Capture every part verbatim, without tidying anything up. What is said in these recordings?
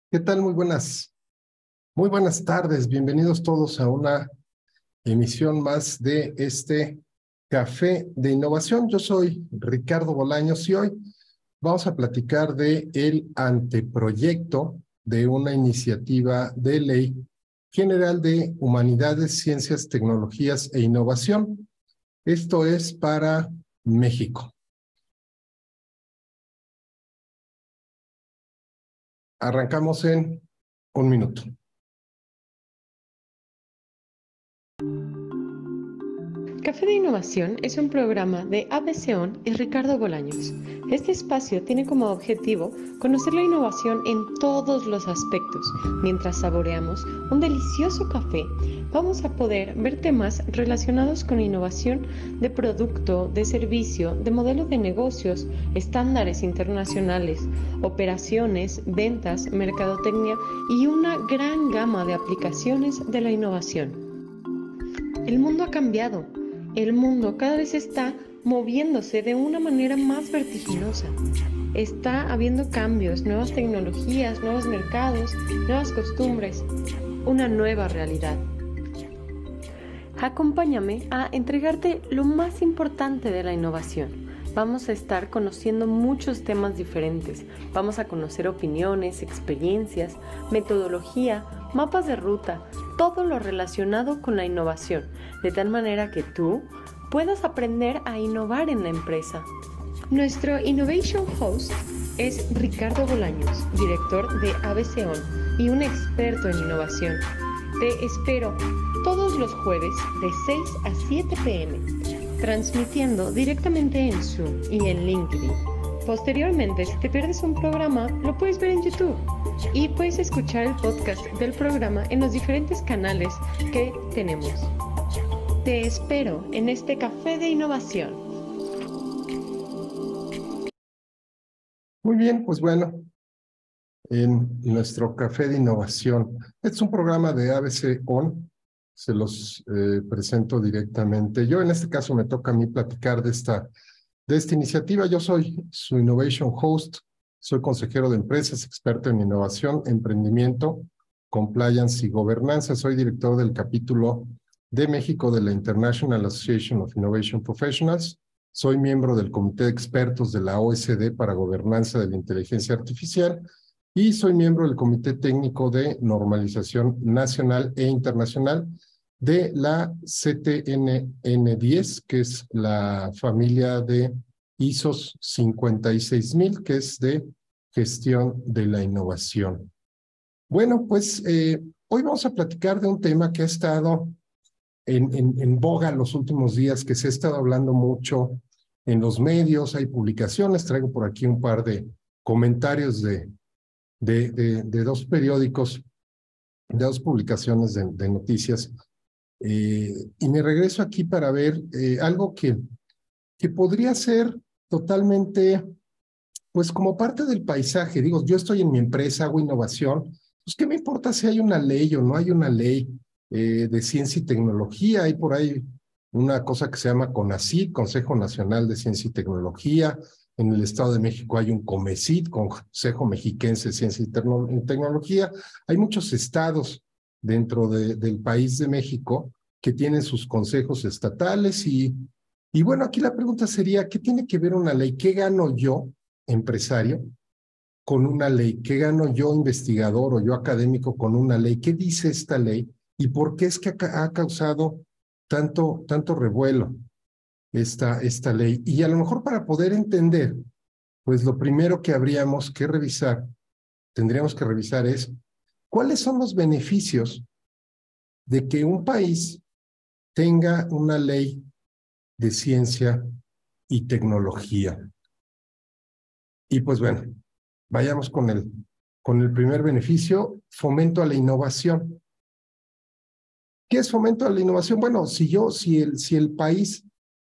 ¿Qué tal? Muy buenas, muy buenas tardes. Bienvenidos todos a una emisión más de este Café de Innovación. Yo soy Ricardo Bolaños y hoy vamos a platicar de el anteproyecto de una iniciativa de ley general de Humanidades, Ciencias, Tecnologías e Innovación. Esto es para México. Arrancamos en un minuto. Café de Innovación es un programa de A B C O N y Ricardo Bolaños. Este espacio tiene como objetivo conocer la innovación en todos los aspectos. Mientras saboreamos un delicioso café, vamos a poder ver temas relacionados con innovación de producto, de servicio, de modelo de negocios, estándares internacionales, operaciones, ventas, mercadotecnia y una gran gama de aplicaciones de la innovación. El mundo ha cambiado. El mundo cada vez está moviéndose de una manera más vertiginosa. Está habiendo cambios, nuevas tecnologías, nuevos mercados, nuevas costumbres, una nueva realidad. Acompáñame a entregarte lo más importante de la innovación. Vamos a estar conociendo muchos temas diferentes. Vamos a conocer opiniones, experiencias, metodología, mapas de ruta, todo lo relacionado con la innovación, de tal manera que tú puedas aprender a innovar en la empresa. Nuestro Innovation Host es Ricardo Bolaños, director de A B C O N y un experto en innovación. Te espero todos los jueves de seis a siete p m, transmitiendo directamente en Zoom y en LinkedIn. Posteriormente, si te pierdes un programa, lo puedes ver en YouTube y puedes escuchar el podcast del programa en los diferentes canales que tenemos. Te espero en este Café de Innovación. Muy bien, pues bueno, en nuestro Café de Innovación. Este es un programa de A B C O N, se los eh, presento directamente. Yo en este caso me toca a mí platicar de esta, de esta iniciativa. Yo soy su Innovation Host, soy consejero de empresas, experto en innovación, emprendimiento, compliance y gobernanza. Soy director del capítulo de México de la International Association of Innovation Professionals. Soy miembro del Comité de Expertos de la O E C D para Gobernanza de la Inteligencia Artificial y soy miembro del Comité Técnico de Normalización Nacional e Internacional de la C T N N diez, que es la familia de I S O cincuenta y seis mil, que es de gestión de la innovación. Bueno, pues eh, hoy vamos a platicar de un tema que ha estado en, en, en boga los últimos días, que se ha estado hablando mucho en los medios, hay publicaciones, traigo por aquí un par de comentarios de, de, de, de dos periódicos, de dos publicaciones de, de noticias, eh, y me regreso aquí para ver eh, algo que, que podría ser totalmente, pues como parte del paisaje. Digo, yo estoy en mi empresa, hago innovación, pues qué me importa si hay una ley o no hay una ley eh, de ciencia y tecnología. Hay por ahí una cosa que se llama CONACYT, Consejo Nacional de Ciencia y Tecnología. En el Estado de México hay un COMECYT, Consejo Mexiquense de Ciencia y Tecno Tecnología. Hay muchos estados dentro de, del país de México que tienen sus consejos estatales y, y bueno, aquí la pregunta sería, ¿qué tiene que ver una ley? ¿Qué gano yo, empresario, con una ley? ¿Qué gano yo, investigador o yo, académico, con una ley? ¿Qué dice esta ley? ¿Y por qué es que ha, ha causado tanto, tanto revuelo esta, esta ley? Y a lo mejor para poder entender, pues lo primero que habríamos que revisar, tendríamos que revisar es, ¿cuáles son los beneficios de que un país tenga una ley de ciencia y tecnología? Y pues bueno, vayamos con el, con el primer beneficio, fomento a la innovación. ¿Qué es fomento a la innovación? Bueno, si yo, si el, si el país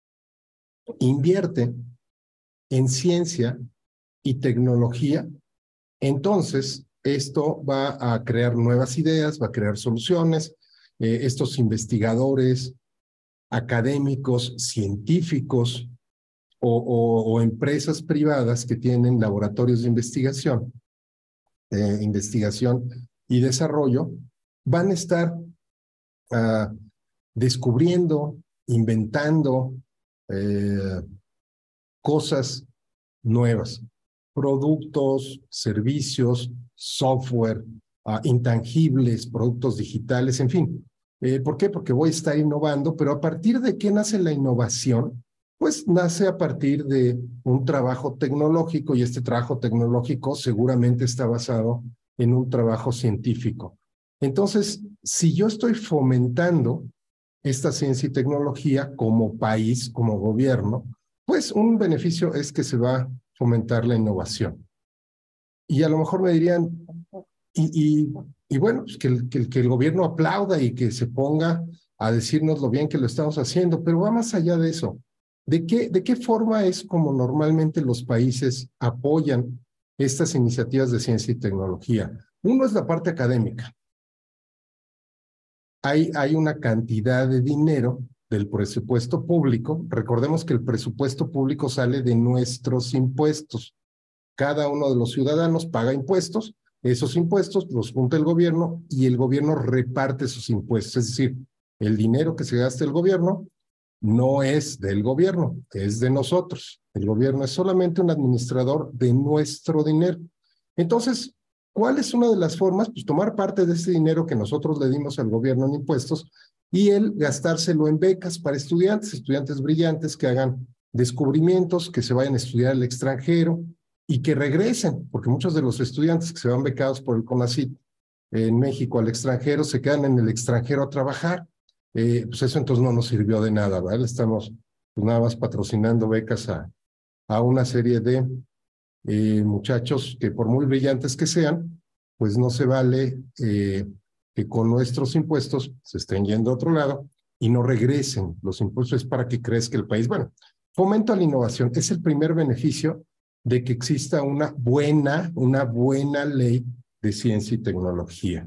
invierte en ciencia y tecnología, entonces esto va a crear nuevas ideas, va a crear soluciones. Eh, estos investigadores, académicos, científicos o, o, o empresas privadas que tienen laboratorios de investigación, eh, investigación y desarrollo, van a estar uh, descubriendo, inventando eh, cosas nuevas, productos, servicios, software, uh, intangibles, productos digitales, en fin. Eh, ¿Por qué? Porque voy a estar innovando, pero ¿a partir de qué nace la innovación? Pues nace a partir de un trabajo tecnológico, y este trabajo tecnológico seguramente está basado en un trabajo científico. Entonces, si yo estoy fomentando esta ciencia y tecnología como país, como gobierno, pues un beneficio es que se va a fomentar la innovación. Y a lo mejor me dirían, y, y, y bueno, pues que, el, que, el, que el gobierno aplauda y que se ponga a decirnos lo bien que lo estamos haciendo, pero va más allá de eso. ¿De qué, de qué forma es como normalmente los países apoyan estas iniciativas de ciencia y tecnología? Uno es la parte académica. Hay, hay una cantidad de dinero del presupuesto público. Recordemos que el presupuesto público sale de nuestros impuestos. Cada uno de los ciudadanos paga impuestos, esos impuestos los junta el gobierno y el gobierno reparte sus impuestos. Es decir, el dinero que se gasta el gobierno no es del gobierno, es de nosotros. El gobierno es solamente un administrador de nuestro dinero. Entonces, ¿cuál es una de las formas? Pues tomar parte de ese dinero que nosotros le dimos al gobierno en impuestos y él gastárselo en becas para estudiantes, estudiantes brillantes que hagan descubrimientos, que se vayan a estudiar al extranjero y que regresen, porque muchos de los estudiantes que se van becados por el CONACYT en México al extranjero se quedan en el extranjero a trabajar. Eh, pues eso entonces no nos sirvió de nada, ¿vale? Estamos pues, nada más patrocinando becas a, a una serie de eh, muchachos que por muy brillantes que sean, pues no se vale eh, que con nuestros impuestos se estén yendo a otro lado y no regresen. Los impuestos es para que crezca el país. Bueno, fomento a la innovación es el primer beneficio de que exista una buena, una buena ley de ciencia y tecnología.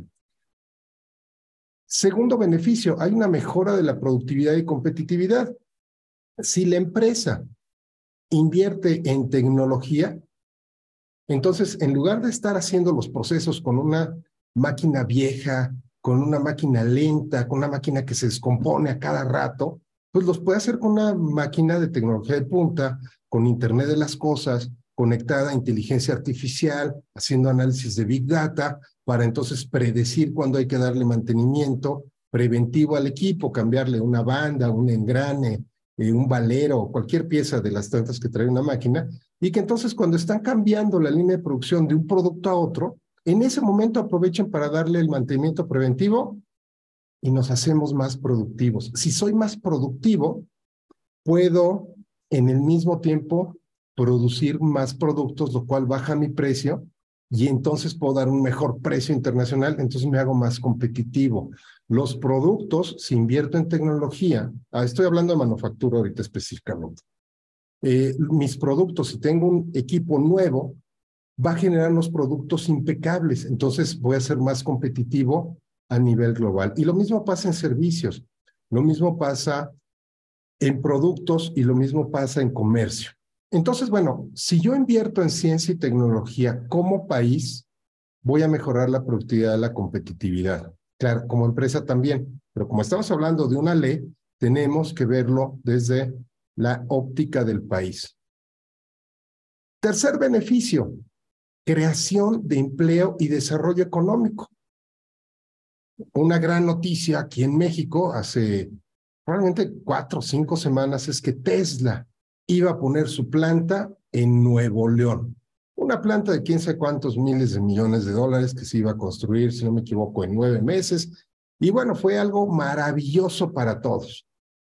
Segundo beneficio, hay una mejora de la productividad y competitividad. Si la empresa invierte en tecnología, entonces en lugar de estar haciendo los procesos con una máquina vieja, con una máquina lenta, con una máquina que se descompone a cada rato, pues los puede hacer con una máquina de tecnología de punta, con Internet de las cosas, conectada a inteligencia artificial, haciendo análisis de Big Data, para entonces predecir cuándo hay que darle mantenimiento preventivo al equipo, cambiarle una banda, un engrane, eh, un valero, cualquier pieza de las tantas que trae una máquina, y que entonces cuando están cambiando la línea de producción de un producto a otro, en ese momento aprovechen para darle el mantenimiento preventivo y nos hacemos más productivos. Si soy más productivo, puedo en el mismo tiempo producir más productos, lo cual baja mi precio y entonces puedo dar un mejor precio internacional, entonces me hago más competitivo. Los productos, si invierto en tecnología, ah, estoy hablando de manufactura ahorita específicamente, eh, mis productos, si tengo un equipo nuevo, va a generar unos productos impecables, entonces voy a ser más competitivo a nivel global. Y lo mismo pasa en servicios, lo mismo pasa en productos y lo mismo pasa en comercio. Entonces, bueno, si yo invierto en ciencia y tecnología como país, voy a mejorar la productividad y la competitividad. Claro, como empresa también, pero como estamos hablando de una ley, tenemos que verlo desde la óptica del país. Tercer beneficio, creación de empleo y desarrollo económico. Una gran noticia aquí en México hace probablemente cuatro o cinco semanas es que Tesla iba a poner su planta en Nuevo León. Una planta de quién sabe cuántos miles de millones de dólares que se iba a construir, si no me equivoco, en nueve meses. Y bueno, fue algo maravilloso para todos.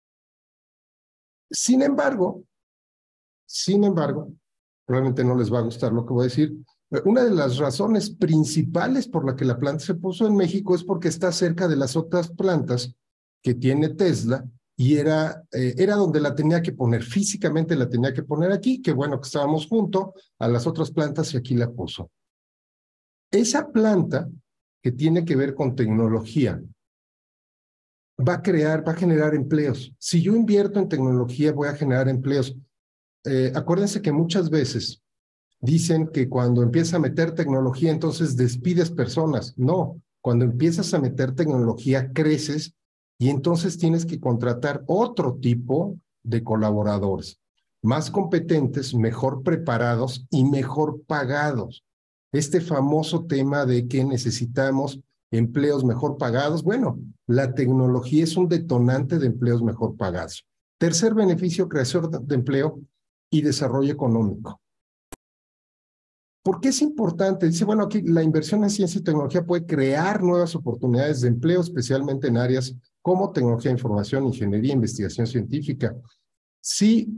Sin embargo, sin embargo, probablemente no les va a gustar lo que voy a decir. Una de las razones principales por la que la planta se puso en México es porque está cerca de las otras plantas que tiene Tesla y era, eh, era donde la tenía que poner, físicamente la tenía que poner aquí, que bueno que estábamos junto a las otras plantas y aquí la puso. Esa planta que tiene que ver con tecnología va a crear, va a generar empleos. Si yo invierto en tecnología voy a generar empleos. Eh, acuérdense que muchas veces dicen que cuando empiezas a meter tecnología, entonces despides personas. No, cuando empiezas a meter tecnología, creces y entonces tienes que contratar otro tipo de colaboradores, más competentes, mejor preparados y mejor pagados. Este famoso tema de que necesitamos empleos mejor pagados, bueno, la tecnología es un detonante de empleos mejor pagados. Tercer beneficio, creación de empleo y desarrollo económico. ¿Por qué es importante? Dice, bueno, aquí la inversión en ciencia y tecnología puede crear nuevas oportunidades de empleo, especialmente en áreas como tecnología de información, ingeniería, investigación científica. Si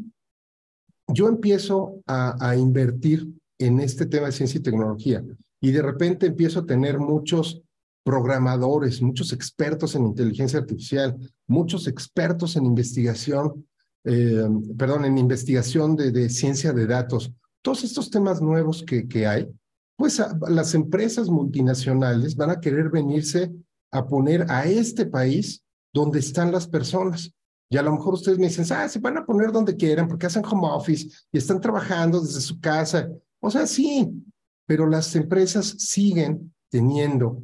yo empiezo a, a invertir en este tema de ciencia y tecnología y de repente empiezo a tener muchos programadores, muchos expertos en inteligencia artificial, muchos expertos en investigación, eh, perdón, en investigación de, de ciencia de datos, todos estos temas nuevos que, que hay, pues a, las empresas multinacionales van a querer venirse a poner a este país donde están las personas. Y a lo mejor ustedes me dicen, ah, se van a poner donde quieran porque hacen home office y están trabajando desde su casa. O sea, sí, pero las empresas siguen teniendo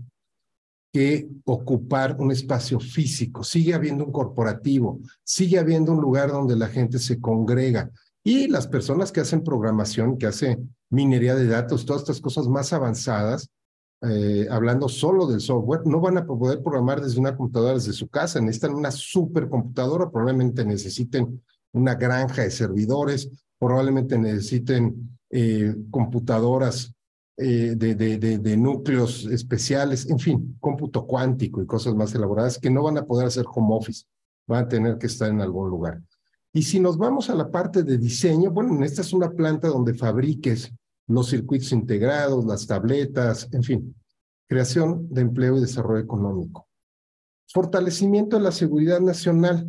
que ocupar un espacio físico, sigue habiendo un corporativo, sigue habiendo un lugar donde la gente se congrega. Y las personas que hacen programación, que hacen minería de datos, todas estas cosas más avanzadas, eh, hablando solo del software, no van a poder programar desde una computadora desde su casa, necesitan una supercomputadora, probablemente necesiten una granja de servidores, probablemente necesiten eh, computadoras eh, de, de, de, de núcleos especiales, en fin, cómputo cuántico y cosas más elaboradas que no van a poder hacer home office, van a tener que estar en algún lugar. Y si nos vamos a la parte de diseño, bueno, esta es una planta donde fabriques los circuitos integrados, las tabletas, en fin, creación de empleo y desarrollo económico. Fortalecimiento de la seguridad nacional.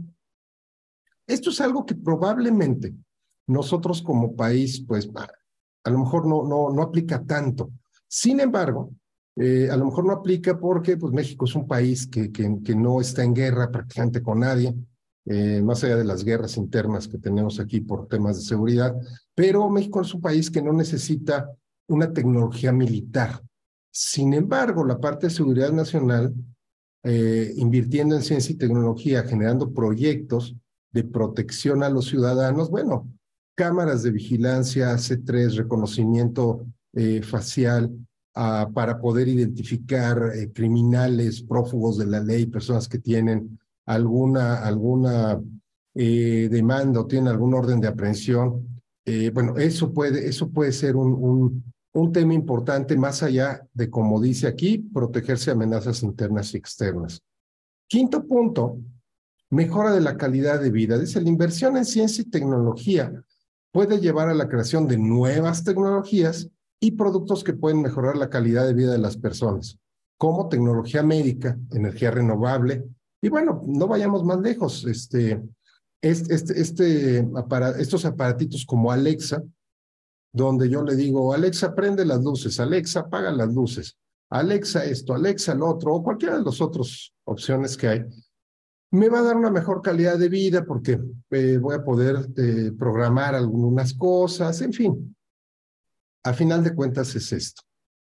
Esto es algo que probablemente nosotros como país, pues, a lo mejor no, no, no aplica tanto. Sin embargo, eh, a lo mejor no aplica porque pues, México es un país que, que, que no está en guerra prácticamente con nadie, eh, más allá de las guerras internas que tenemos aquí por temas de seguridad, pero México es un país que no necesita una tecnología militar. Sin embargo, la parte de seguridad nacional, eh, invirtiendo en ciencia y tecnología, generando proyectos de protección a los ciudadanos, bueno, cámaras de vigilancia, C tres, reconocimiento eh, facial, uh, para poder identificar eh, criminales, prófugos de la ley, personas que tienen alguna, alguna eh, demanda o tienen algún orden de aprehensión. Eh, bueno, eso puede, eso puede ser un, un, un tema importante más allá de, como dice aquí, protegerse de amenazas internas y externas. Quinto punto, mejora de la calidad de vida. Dice, la inversión en ciencia y tecnología puede llevar a la creación de nuevas tecnologías y productos que pueden mejorar la calidad de vida de las personas, como tecnología médica, energía renovable. Y bueno, no vayamos más lejos. Este, este, este, este apara, estos aparatitos como Alexa, donde yo le digo, Alexa, prende las luces, Alexa, apaga las luces, Alexa esto, Alexa lo otro, o cualquiera de las otras opciones que hay, me va a dar una mejor calidad de vida porque eh, voy a poder eh, programar algunas cosas, en fin. A final de cuentas es esto.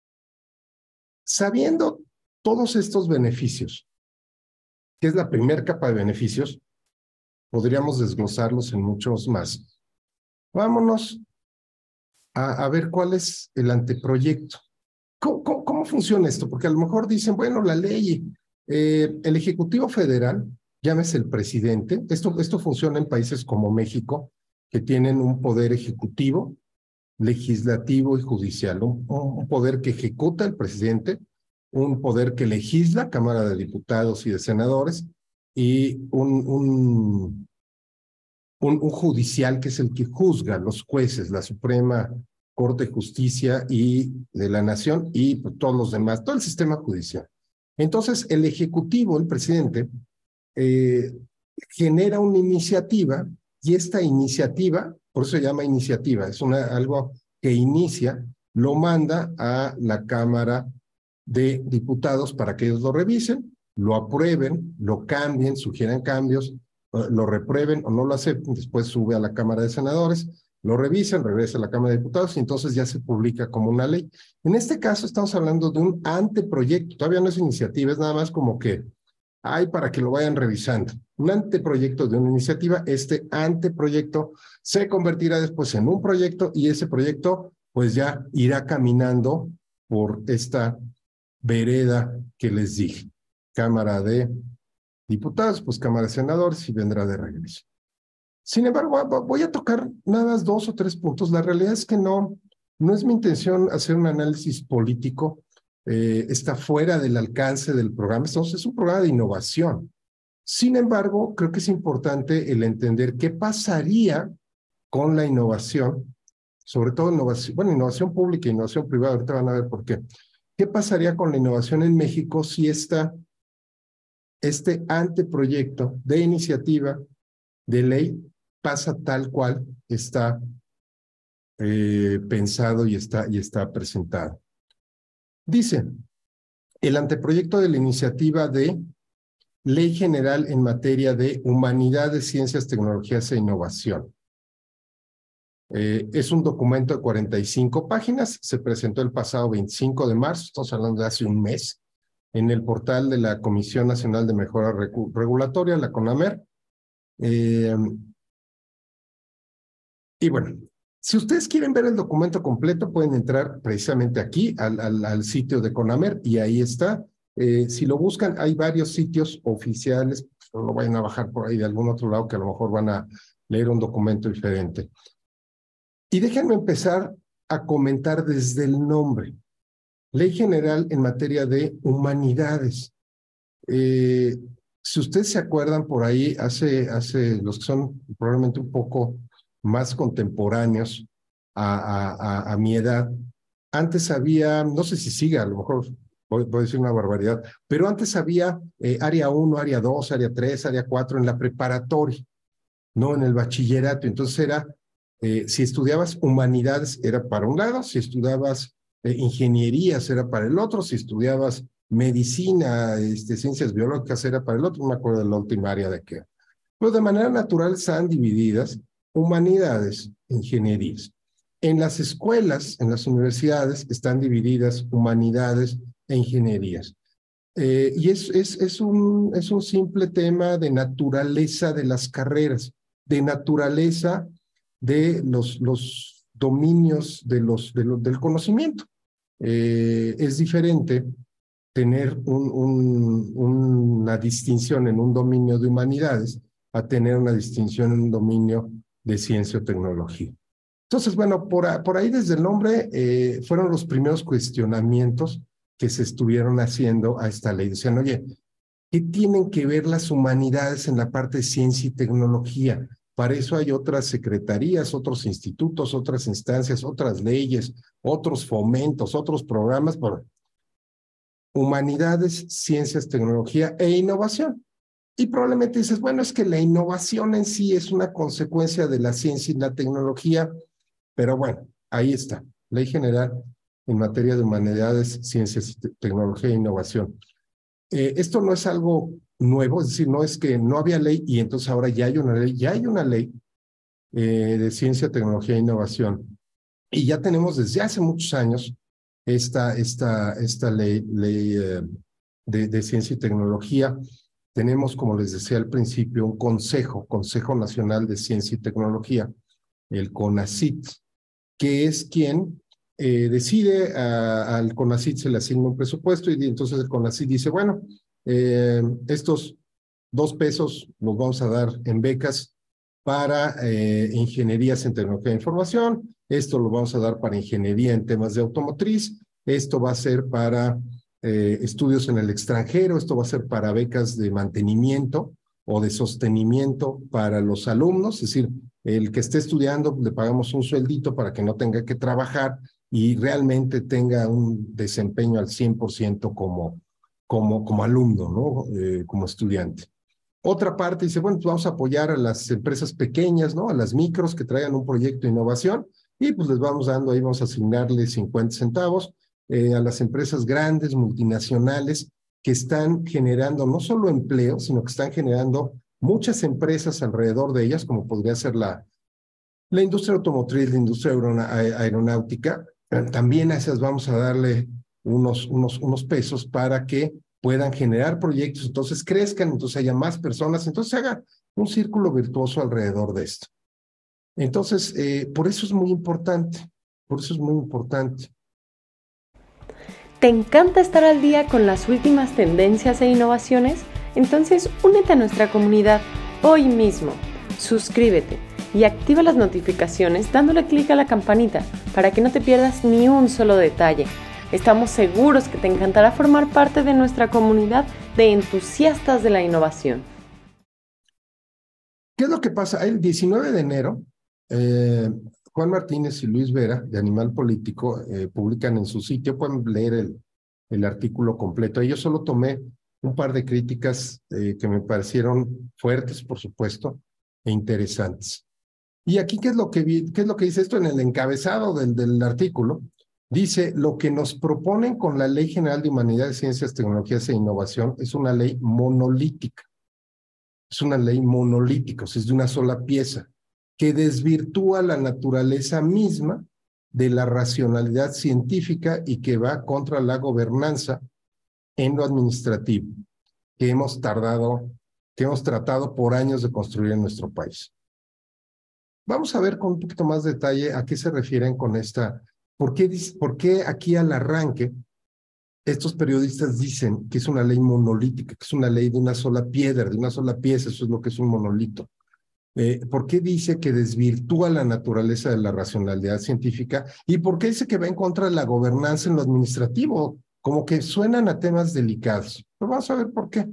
Sabiendo todos estos beneficios, que es la primera capa de beneficios, podríamos desglosarlos en muchos más. Vámonos a, a ver cuál es el anteproyecto. ¿Cómo, cómo, cómo funciona esto? Porque a lo mejor dicen, bueno, la ley, eh, el Ejecutivo Federal, llámese el presidente, esto, esto funciona en países como México, que tienen un poder ejecutivo, legislativo y judicial, un, un poder que ejecuta el presidente, un poder que legisla, Cámara de Diputados y de Senadores, y un, un, un, un judicial que es el que juzga, los jueces, la Suprema Corte de Justicia y de la Nación y pues, todos los demás, todo el sistema judicial. Entonces, el Ejecutivo, el presidente, eh, genera una iniciativa y esta iniciativa, por eso se llama iniciativa, es una, algo que inicia, lo manda a la Cámara de Diputados para que ellos lo revisen, lo aprueben, lo cambien, sugieran cambios, lo reprueben o no lo acepten, después sube a la Cámara de Senadores lo revisan, regresa a la Cámara de Diputados y entonces ya se publica como una ley. En este caso estamos hablando de un anteproyecto, todavía no es iniciativa, es nada más como que hay para que lo vayan revisando. Un anteproyecto de una iniciativa, este anteproyecto se convertirá después en un proyecto y ese proyecto pues ya irá caminando por esta vereda que les dije. Cámara de Diputados, pues Cámara de Senadores y vendrá de regreso. Sin embargo, voy a tocar nada más dos o tres puntos. La realidad es que no, no es mi intención hacer un análisis político. Eh, está fuera del alcance del programa. Entonces, es un programa de innovación. Sin embargo, creo que es importante el entender qué pasaría con la innovación, sobre todo innovación, bueno, innovación pública e innovación privada. Ahorita van a ver por qué. ¿Qué pasaría con la innovación en México si esta, este anteproyecto de iniciativa de ley pasa tal cual está eh, pensado y está, y está presentado? Dice, el anteproyecto de la iniciativa de Ley General en materia de Humanidades, Ciencias, Tecnologías e Innovación. Eh, es un documento de cuarenta y cinco páginas, se presentó el pasado veinticinco de marzo, estamos hablando de hace un mes, en el portal de la Comisión Nacional de Mejora Regulatoria, la CONAMER. Eh, y bueno, si ustedes quieren ver el documento completo, pueden entrar precisamente aquí al, al, al sitio de CONAMER y ahí está. Eh, si lo buscan, hay varios sitios oficiales, no lo vayan a bajar por ahí de algún otro lado que a lo mejor van a leer un documento diferente. Y déjenme empezar a comentar desde el nombre. Ley General en materia de humanidades. Eh, si ustedes se acuerdan por ahí, hace, hace los que son probablemente un poco más contemporáneos a, a, a, a mi edad, antes había, no sé si siga, a lo mejor voy, voy a decir una barbaridad, pero antes había eh, área uno, área dos, área tres, área cuatro en la preparatoria, no en el bachillerato. Entonces era, eh, si estudiabas humanidades era para un lado, si estudiabas eh, ingenierías era para el otro, si estudiabas medicina, este, ciencias biológicas era para el otro, no me acuerdo de la última área de qué. Pero de manera natural están divididas humanidades, ingenierías. En las escuelas, en las universidades, están divididas humanidades e ingenierías. Eh, y es, es, es, un, es un simple tema de naturaleza de las carreras, de naturaleza de los, los dominios de los, de lo, del conocimiento. Eh, es diferente tener un, un, una distinción en un dominio de humanidades a tener una distinción en un dominio de ciencia o tecnología. Entonces, bueno, por, por ahí desde el nombre eh, fueron los primeros cuestionamientos que se estuvieron haciendo a esta ley. Decían, oye, ¿qué tienen que ver las humanidades en la parte de ciencia y tecnología? Para eso hay otras secretarías, otros institutos, otras instancias, otras leyes, otros fomentos, otros programas por humanidades, ciencias, tecnología e innovación. Y probablemente dices, bueno, es que la innovación en sí es una consecuencia de la ciencia y la tecnología, pero bueno, ahí está, Ley General en materia de humanidades, ciencias, tecnología e innovación. Eh, esto no es algo nuevo, es decir, no es que no había ley y entonces ahora ya hay una ley, ya hay una ley eh, de ciencia, tecnología e innovación. Y ya tenemos desde hace muchos años esta, esta, esta ley, ley eh, de, de ciencia y tecnología. Tenemos, como les decía al principio, un consejo, Consejo Nacional de Ciencia y Tecnología, el CONACYT, que es quien eh, decide, a, al CONACYT se le asigna un presupuesto y entonces el CONACYT dice, bueno, eh, estos dos pesos los vamos a dar en becas para eh, ingenierías en tecnología de información, esto lo vamos a dar para ingeniería en temas de automotriz, esto va a ser para eh, estudios en el extranjero, esto va a ser para becas de mantenimiento o de sostenimiento para los alumnos, es decir, el que esté estudiando le pagamos un sueldito para que no tenga que trabajar y realmente tenga un desempeño al cien por ciento como, como, como alumno, ¿no? Eh, como estudiante. Otra parte dice, bueno, pues vamos a apoyar a las empresas pequeñas, ¿no? A las micros que traigan un proyecto de innovación y pues les vamos dando, ahí vamos a asignarles cincuenta centavos eh, a las empresas grandes, multinacionales, que están generando no solo empleo, sino que están generando muchas empresas alrededor de ellas, como podría ser la, La industria automotriz, la industria aeronáutica, también a esas vamos a darle unos, unos, unos pesos para que puedan generar proyectos, entonces crezcan, entonces haya más personas, entonces se haga un círculo virtuoso alrededor de esto. Entonces, eh, por eso es muy importante, por eso es muy importante. ¿Te encanta estar al día con las últimas tendencias e innovaciones? Entonces, únete a nuestra comunidad hoy mismo. Suscríbete y activa las notificaciones dándole clic a la campanita para que no te pierdas ni un solo detalle. Estamos seguros que te encantará formar parte de nuestra comunidad de entusiastas de la innovación. ¿Qué es lo que pasa? El diecinueve de enero, eh, Juan Martínez y Luis Vera, de Animal Político, eh, publican en su sitio, pueden leer el, el artículo completo. Yo solo tomé un par de críticas eh, que me parecieron fuertes, por supuesto, e interesantes. Y aquí, ¿qué es lo que, vi, qué es lo que dice esto en el encabezado del, del artículo? Dice, lo que nos proponen con la Ley General de Humanidades, Ciencias, Tecnologías e Innovación es una ley monolítica. Es una ley monolítica, o sea, es de una sola pieza, que desvirtúa la naturaleza misma de la racionalidad científica y que va contra la gobernanza en lo administrativo, que hemos tardado, que hemos tratado por años de construir en nuestro país. Vamos a ver con un poquito más detalle a qué se refieren con esta, por qué, por qué aquí al arranque estos periodistas dicen que es una ley monolítica, que es una ley de una sola piedra, de una sola pieza, eso es lo que es un monolito. Eh, ¿Por qué dice que desvirtúa la naturaleza de la racionalidad científica? ¿Y por qué dice que va en contra de la gobernanza en lo administrativo? Como que suenan a temas delicados. Pero vamos a ver por qué.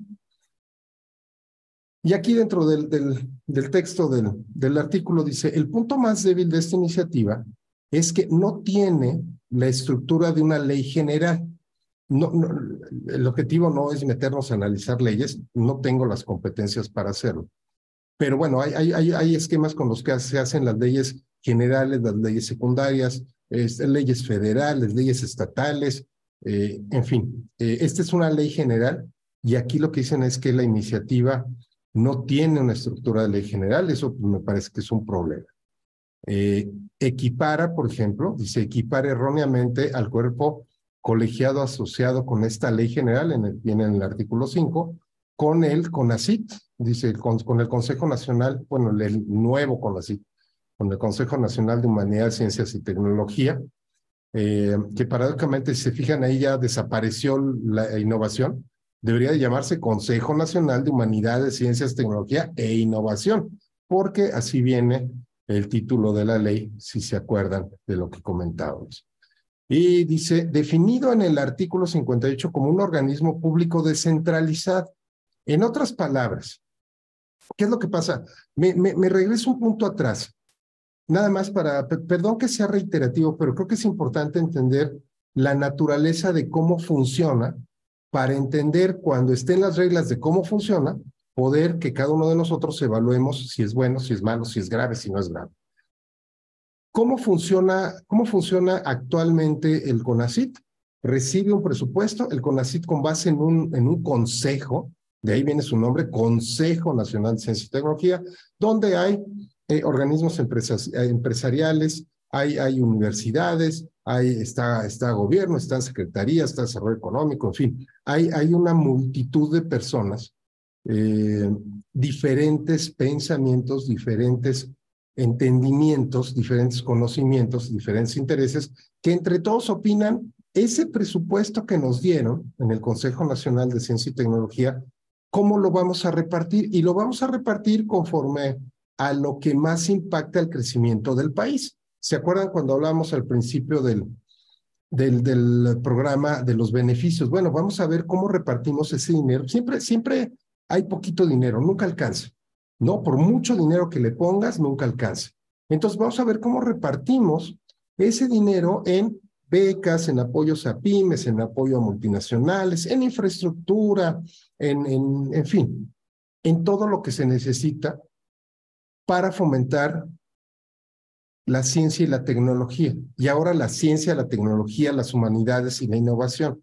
Y aquí dentro del, del, del texto del, del artículo dice, el punto más débil de esta iniciativa es que no tiene la estructura de una ley general. No, no, el objetivo no es meternos a analizar leyes, no tengo las competencias para hacerlo. Pero bueno, hay, hay, hay esquemas con los que se hacen las leyes generales, las leyes secundarias, eh, leyes federales, leyes estatales, eh, en fin. Eh, esta es una ley general y aquí lo que dicen es que la iniciativa no tiene una estructura de ley general, eso me parece que es un problema. Eh, equipara, por ejemplo, dice equipara erróneamente al cuerpo colegiado asociado con esta ley general, en el, viene en el artículo cinco, con el CONACYT, dice, con, con el Consejo Nacional, bueno, el, el nuevo CONACYT, con el Consejo Nacional de Humanidades, Ciencias y Tecnología, eh, que paradójicamente, si se fijan ahí, ya desapareció la innovación, debería de llamarse Consejo Nacional de Humanidades, Ciencias, Tecnología e Innovación, porque así viene el título de la ley, si se acuerdan de lo que comentábamos. Y dice, definido en el artículo cincuenta y ocho como un organismo público descentralizado. En otras palabras, ¿qué es lo que pasa? Me, me, me regreso un punto atrás, nada más para, perdón que sea reiterativo, pero creo que es importante entender la naturaleza de cómo funciona, para entender cuando estén las reglas de cómo funciona, poder que cada uno de nosotros evaluemos si es bueno, si es malo, si es grave, si no es grave. ¿Cómo funciona, cómo funciona actualmente el CONACYT? Recibe un presupuesto, el CONACYT con base en un, en un consejo, de ahí viene su nombre, Consejo Nacional de Ciencia y Tecnología, donde hay eh, organismos empresas, eh, empresariales, hay, hay universidades, hay, está, está gobierno, está secretaría, está desarrollo económico, en fin, hay, hay una multitud de personas, eh, diferentes pensamientos, diferentes entendimientos, diferentes conocimientos, diferentes intereses, que entre todos opinan ese presupuesto que nos dieron en el Consejo Nacional de Ciencia y Tecnología, ¿cómo lo vamos a repartir? Y lo vamos a repartir conforme a lo que más impacta el crecimiento del país. ¿Se acuerdan cuando hablamos al principio del, del, del programa de los beneficios? Bueno, vamos a ver cómo repartimos ese dinero. Siempre, siempre hay poquito dinero, nunca alcanza. No, por mucho dinero que le pongas, nunca alcanza. Entonces vamos a ver cómo repartimos ese dinero en becas, en apoyos a pymes, en apoyo a multinacionales, en infraestructura, en, en, en fin, en todo lo que se necesita para fomentar la ciencia y la tecnología. Y ahora la ciencia, la tecnología, las humanidades y la innovación.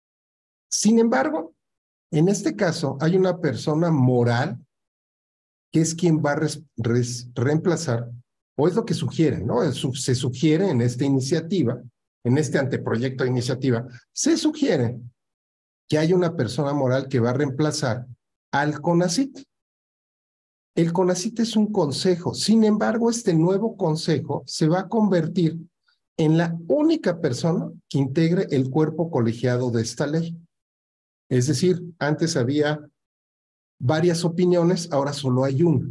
Sin embargo, en este caso hay una persona moral que es quien va a res, res, reemplazar, o es lo que sugiere, ¿no? Se sugiere en esta iniciativa, en este anteproyecto de iniciativa, se sugiere que hay una persona moral que va a reemplazar al CONACYT. El CONACYT es un consejo, sin embargo, este nuevo consejo se va a convertir en la única persona que integre el cuerpo colegiado de esta ley. Es decir, antes había varias opiniones, ahora solo hay una.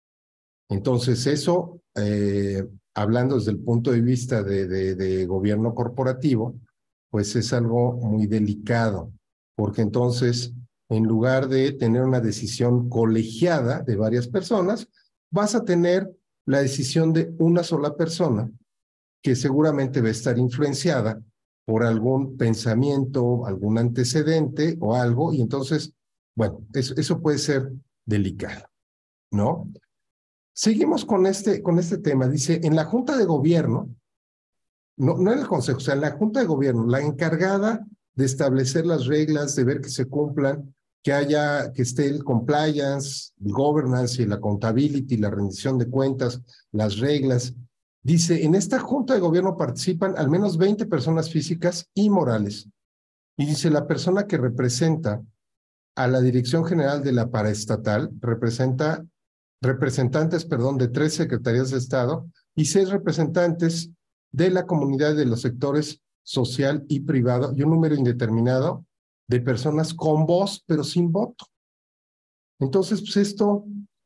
Entonces eso, eh, hablando desde el punto de vista de, de, de gobierno corporativo, pues es algo muy delicado, porque entonces, en lugar de tener una decisión colegiada de varias personas, vas a tener la decisión de una sola persona, que seguramente va a estar influenciada por algún pensamiento, algún antecedente o algo, y entonces, bueno, eso, eso puede ser delicado, ¿no? Seguimos con este, con este tema. Dice, en la Junta de Gobierno, no, no en el Consejo, o sea, en la Junta de Gobierno, la encargada de establecer las reglas, de ver que se cumplan, que haya, que esté el compliance, el governance y la accountability, la rendición de cuentas, las reglas. Dice, en esta Junta de Gobierno participan al menos veinte personas físicas y morales. Y dice, la persona que representa a la Dirección General de la Paraestatal representa representantes, perdón, de tres secretarías de Estado y seis representantes de la comunidad de los sectores social y privado y un número indeterminado de personas con voz, pero sin voto. Entonces, pues esto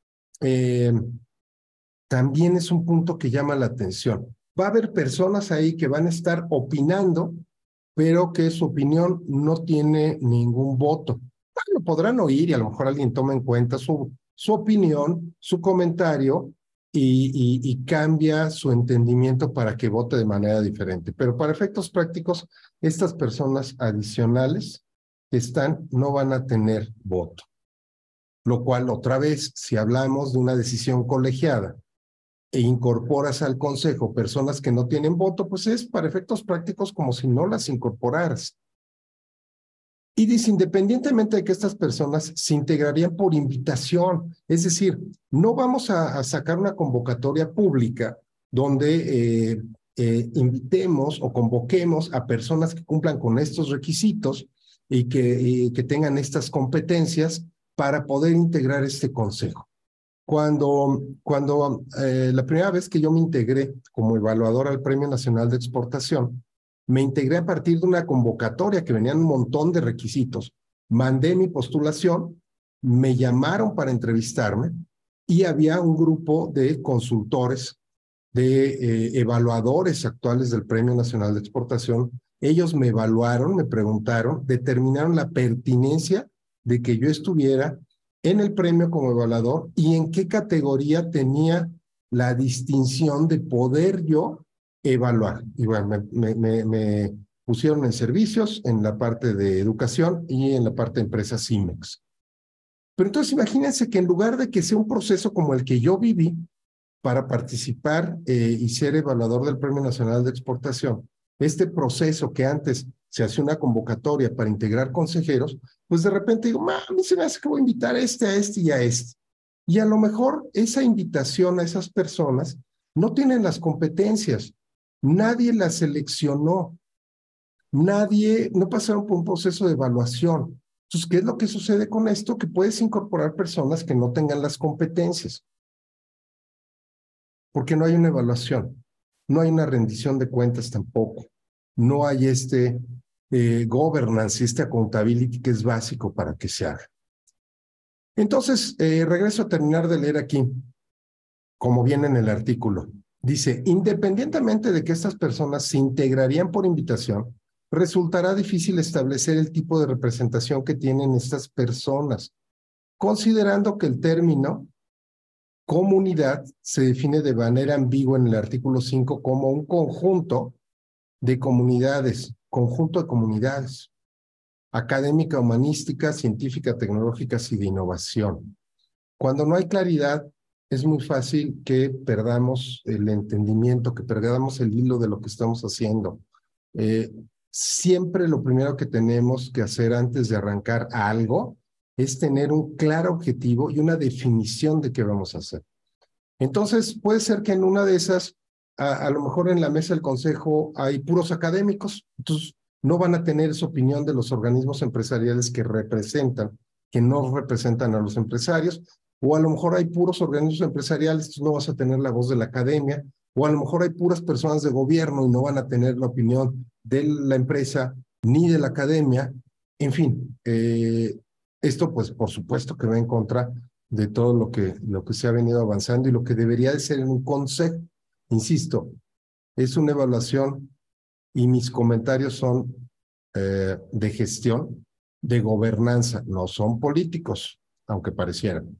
eh, también es un punto que llama la atención. Va a haber personas ahí que van a estar opinando, pero que su opinión no tiene ningún voto. Bueno, podrán oír y a lo mejor alguien toma en cuenta su su opinión, su comentario y, y, y cambia su entendimiento para que vote de manera diferente. Pero para efectos prácticos, estas personas adicionales que están no van a tener voto. Lo cual, otra vez, si hablamos de una decisión colegiada e incorporas al consejo personas que no tienen voto, pues es para efectos prácticos como si no las incorporaras. Y dice, independientemente de que estas personas se integrarían por invitación, es decir, no vamos a, a sacar una convocatoria pública donde eh, eh, invitemos o convoquemos a personas que cumplan con estos requisitos y que, y que tengan estas competencias para poder integrar este consejo. Cuando, cuando eh, la primera vez que yo me integré como evaluador al Premio Nacional de Exportación, me integré a partir de una convocatoria que venían un montón de requisitos. Mandé mi postulación, me llamaron para entrevistarme y había un grupo de consultores, de eh, evaluadores actuales del Premio Nacional de Exportación. Ellos me evaluaron, me preguntaron, determinaron la pertinencia de que yo estuviera en el premio como evaluador y en qué categoría tenía la distinción de poder yo evaluar. Y bueno, me, me, me pusieron en servicios, en la parte de educación y en la parte de empresas CIMEX. Pero entonces imagínense que en lugar de que sea un proceso como el que yo viví para participar eh, y ser evaluador del Premio Nacional de Exportación, este proceso que antes se hacía una convocatoria para integrar consejeros, pues de repente digo, a mí se me hace que voy a invitar a este, a este y a este. Y a lo mejor esa invitación a esas personas no tienen las competencias. Nadie la seleccionó, nadie, no pasaron por un proceso de evaluación. Entonces, ¿qué es lo que sucede con esto? Que puedes incorporar personas que no tengan las competencias, porque no hay una evaluación, no hay una rendición de cuentas tampoco, no hay este eh, governance, este accountability que es básico para que se haga. Entonces, eh, regreso a terminar de leer aquí, como viene en el artículo. Dice, independientemente de que estas personas se integrarían por invitación, resultará difícil establecer el tipo de representación que tienen estas personas, considerando que el término comunidad se define de manera ambigua en el artículo cinco como un conjunto de comunidades, conjunto de comunidades, académica, humanística, científica, tecnológicas y de innovación. Cuando no hay claridad, es muy fácil que perdamos el entendimiento, que perdamos el hilo de lo que estamos haciendo. Eh, siempre lo primero que tenemos que hacer antes de arrancar algo es tener un claro objetivo y una definición de qué vamos a hacer. Entonces, puede ser que en una de esas, a, a lo mejor en la mesa del consejo hay puros académicos, entonces no van a tener esa opinión de los organismos empresariales que representan, que no representan a los empresarios, o a lo mejor hay puros organismos empresariales, entonces no vas a tener la voz de la academia, o a lo mejor hay puras personas de gobierno y no van a tener la opinión de la empresa ni de la academia. En fin, eh, esto pues por supuesto que va en contra de todo lo que, lo que se ha venido avanzando y lo que debería de ser en un consejo. Insisto, es una evaluación y mis comentarios son eh, de gestión, de gobernanza, no son políticos, aunque parecieran.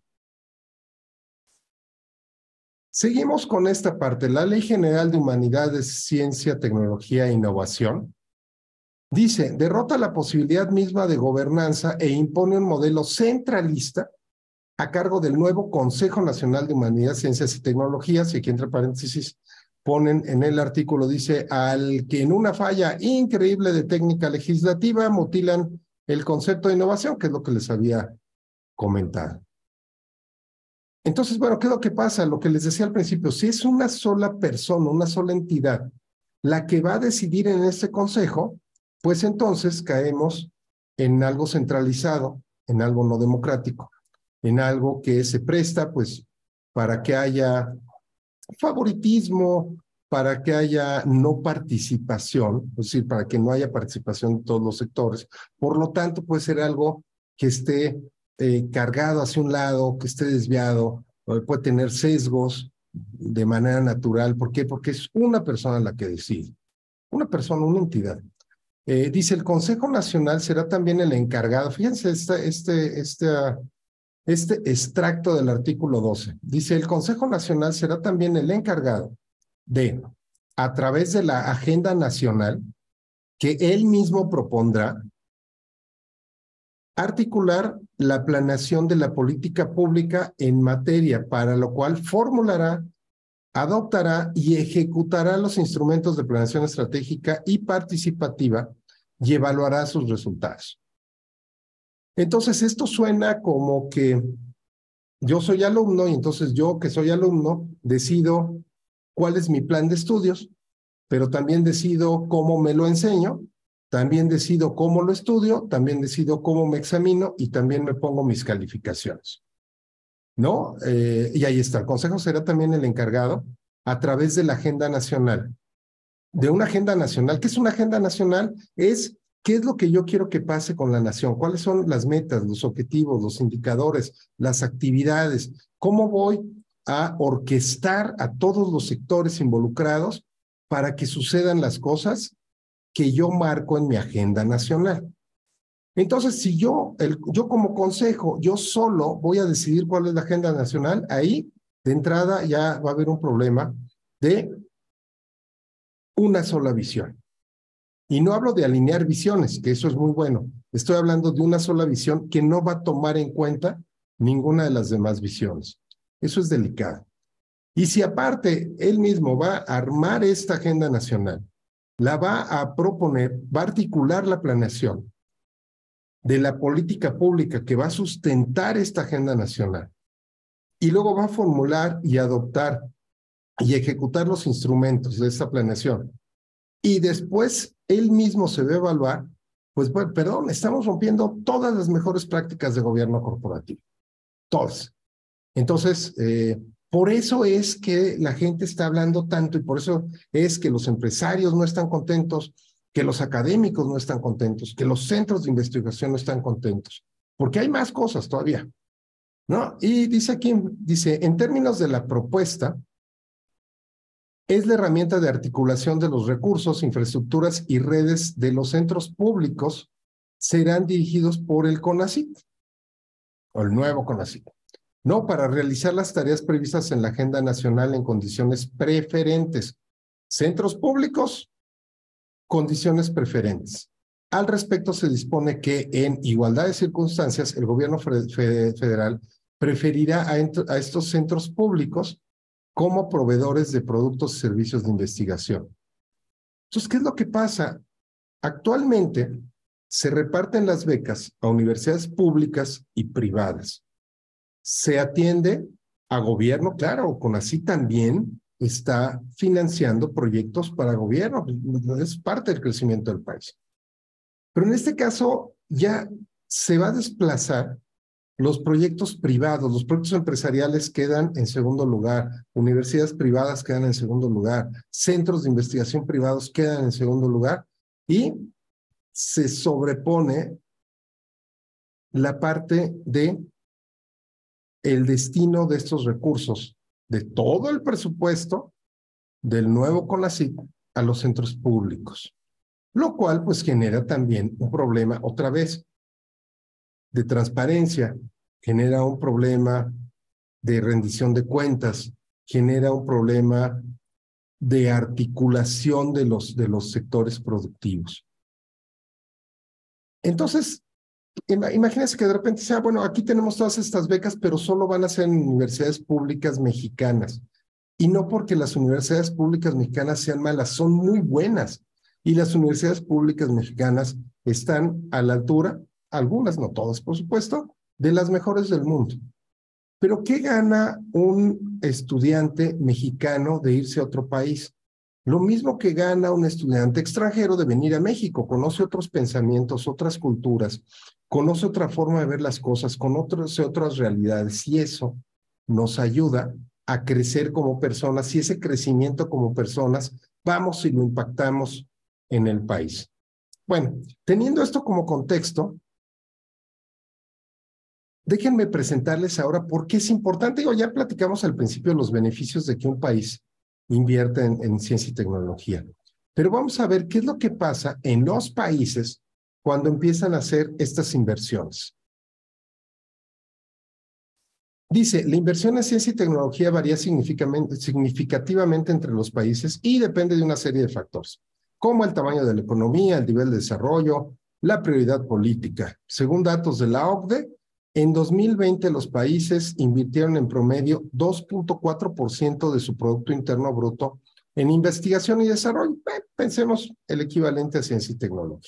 Seguimos con esta parte. La Ley General de Humanidades, Ciencia, Tecnología e Innovación dice, derrota la posibilidad misma de gobernanza e impone un modelo centralista a cargo del nuevo Consejo Nacional de Humanidades, Ciencias y Tecnologías, y aquí entre paréntesis ponen en el artículo, dice, al que en una falla increíble de técnica legislativa mutilan el concepto de innovación, que es lo que les había comentado. Entonces, bueno, ¿qué es lo que pasa? Lo que les decía al principio, si es una sola persona, una sola entidad, la que va a decidir en este consejo, pues entonces caemos en algo centralizado, en algo no democrático, en algo que se presta, pues, para que haya favoritismo, para que haya no participación, es decir, para que no haya participación de todos los sectores. Por lo tanto, puede ser algo que esté eh, cargado hacia un lado, que esté desviado, puede tener sesgos de manera natural. ¿Por qué? Porque es una persona la que decide, una persona, una entidad. Eh, dice, el Consejo Nacional será también el encargado. Fíjense, este, este, este, este extracto del artículo doce. Dice, el Consejo Nacional será también el encargado de, a través de la agenda nacional, que él mismo propondrá, articular la planeación de la política pública en materia, para lo cual formulará, adoptará y ejecutará los instrumentos de planeación estratégica y participativa y evaluará sus resultados. Entonces, esto suena como que yo soy alumno y entonces yo que soy alumno decido cuál es mi plan de estudios, pero también decido cómo me lo enseño, también decido cómo lo estudio, también decido cómo me examino y también me pongo mis calificaciones, ¿no? Eh, y ahí está, el Consejo será también el encargado a través de la agenda nacional. De una agenda nacional. ¿Qué es una agenda nacional? Es qué es lo que yo quiero que pase con la nación, cuáles son las metas, los objetivos, los indicadores, las actividades, cómo voy a orquestar a todos los sectores involucrados para que sucedan las cosas que yo marco en mi agenda nacional. Entonces, si yo, el, yo como consejo, yo solo voy a decidir cuál es la agenda nacional, ahí de entrada ya va a haber un problema de una sola visión. Y no hablo de alinear visiones, que eso es muy bueno. Estoy hablando de una sola visión que no va a tomar en cuenta ninguna de las demás visiones. Eso es delicado. Y si aparte él mismo va a armar esta agenda nacional, la va a proponer, va a articular la planeación de la política pública que va a sustentar esta agenda nacional, y luego va a formular y adoptar y ejecutar los instrumentos de esta planeación, y después él mismo se va a evaluar, pues, bueno, perdón, estamos rompiendo todas las mejores prácticas de gobierno corporativo, todas. Entonces, eh, por eso es que la gente está hablando tanto y por eso es que los empresarios no están contentos, que los académicos no están contentos, que los centros de investigación no están contentos, porque hay más cosas todavía, ¿no? Y dice aquí, dice, en términos de la propuesta, es la herramienta de articulación de los recursos, infraestructuras y redes de los centros públicos serán dirigidos por el CONACYT, o el nuevo CONACYT, no para realizar las tareas previstas en la agenda nacional en condiciones preferentes. Centros públicos, condiciones preferentes. Al respecto, se dispone que en igualdad de circunstancias, el gobierno federal preferirá a, a estos centros públicos como proveedores de productos y servicios de investigación. Entonces, ¿qué es lo que pasa? Actualmente Se reparten las becas a universidades públicas y privadas. Se atiende a gobierno, claro, CONACYT también está financiando proyectos para gobierno, es parte del crecimiento del país. Pero en este caso ya se va a desplazar los proyectos privados, los proyectos empresariales quedan en segundo lugar, universidades privadas quedan en segundo lugar, centros de investigación privados quedan en segundo lugar y se sobrepone la parte de el destino de estos recursos, de todo el presupuesto del nuevo CONACYT a los centros públicos, lo cual pues genera también un problema otra vez de transparencia, genera un problema de rendición de cuentas, genera un problema de articulación de los, de los sectores productivos. Entonces, imagínense que de repente sea, bueno, aquí tenemos todas estas becas, pero solo van a ser en universidades públicas mexicanas. Y no porque las universidades públicas mexicanas sean malas, son muy buenas. Y las universidades públicas mexicanas están a la altura, algunas, no todas, por supuesto, de las mejores del mundo. Pero ¿qué gana un estudiante mexicano de irse a otro país? Lo mismo que gana un estudiante extranjero de venir a México, conoce otros pensamientos, otras culturas, conoce otra forma de ver las cosas, conoce otras realidades, y eso nos ayuda a crecer como personas, y ese crecimiento como personas vamos y lo impactamos en el país. Bueno, teniendo esto como contexto, déjenme presentarles ahora por qué es importante. Digo, ya platicamos al principio los beneficios de que un país invierta en, en ciencia y tecnología. Pero vamos a ver qué es lo que pasa en los países cuando empiezan a hacer estas inversiones. Dice, la inversión en ciencia y tecnología varía significativamente entre los países y depende de una serie de factores, como el tamaño de la economía, el nivel de desarrollo, la prioridad política. Según datos de la O C D E, en dos mil veinte los países invirtieron en promedio dos punto cuatro por ciento de su Producto Interno Bruto en investigación y desarrollo. Eh, pensemos el equivalente a ciencia y tecnología.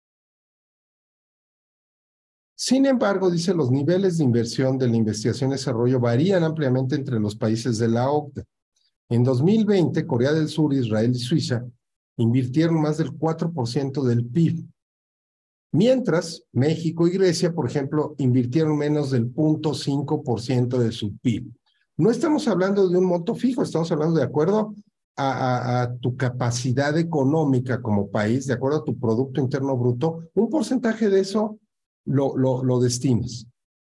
Sin embargo, dice, los niveles de inversión de la investigación y desarrollo varían ampliamente entre los países de la O C D E. En dos mil veinte, Corea del Sur, Israel y Suiza invirtieron más del cuatro por ciento del P I B. Mientras, México y Grecia, por ejemplo, invirtieron menos del cero punto cinco por ciento de su P I B. No estamos hablando de un monto fijo, estamos hablando de acuerdo a, a, a tu capacidad económica como país, de acuerdo a tu Producto Interno Bruto, un porcentaje de eso lo, lo, lo destinas.